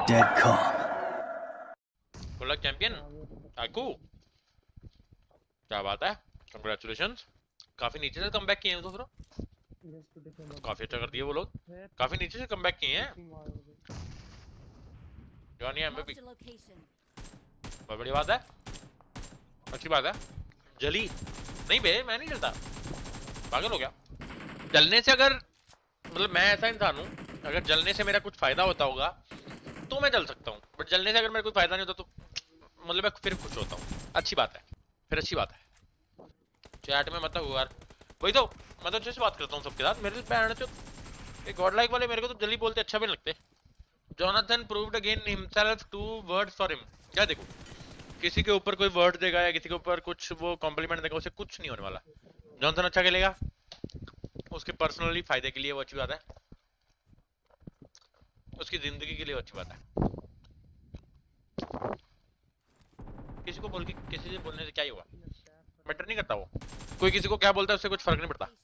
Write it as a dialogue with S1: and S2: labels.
S1: dead calm.
S2: बोला champion आकू, क्या बात है, कंग्रेचुलेशंस। काफी नीचे से कम बैक किए हैं तो फिर काफी अच्छा कर दिए वो लोग, काफी नीचे से कम बैक किए हैं। जॉनी एमवीपी, बहुत बड़ी बात है, अच्छी बात है। जली नहीं बे, मैं नहीं जलता, पागल हो गया। जलने से अगर, मतलब मैं ऐसा इंसान हूँ, अगर जलने से मेरा कुछ फायदा होता होगा तो मैं जल सकता हूँ, बट जलने से अगर मेरा कोई फायदा नहीं होता तो मतलब मैं फिर खुश होता हूँ। अच्छी बात है, फिर अच्छी बात है। चैट में मतलब यार वही तो, मैं तो अच्छे से बात करता हूँ सबके साथ। मेरे से गॉड लाइक वाले मेरे को तो जल्दी बोलते अच्छा भी नहीं लगते। Jonathan proved again himself 2 words for him. क्या देखो, किसी के ऊपर कोई वर्ड देगा या किसी के ऊपर कुछ वो कॉम्प्लीमेंट देगा, उसे कुछ नहीं होने वाला। जॉनसन अच्छा खेलेगा, उसके पर्सनली फायदे के लिए वो अच्छी बात है, उसकी जिंदगी के लिए अच्छी बात है। किसी को बोल के, किसी से बोलने से क्या ही होगा, मैटर नहीं करता वो, कोई किसी को क्या बोलता है उससे कुछ फर्क नहीं पड़ता।